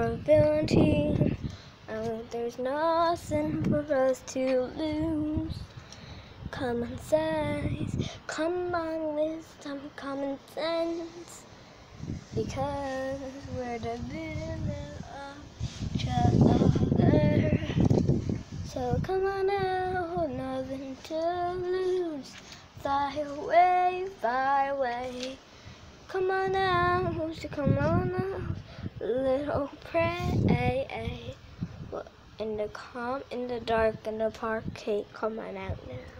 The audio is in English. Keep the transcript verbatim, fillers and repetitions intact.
ability. Oh, there's nothing for us to lose. Common sense, come on with some common sense. Because we're the middle of each other. So come on out, nothing to lose. Fly away, fly away. Come on out, come on out, little prey. In the calm, in the dark, in the park, hey, come on out now.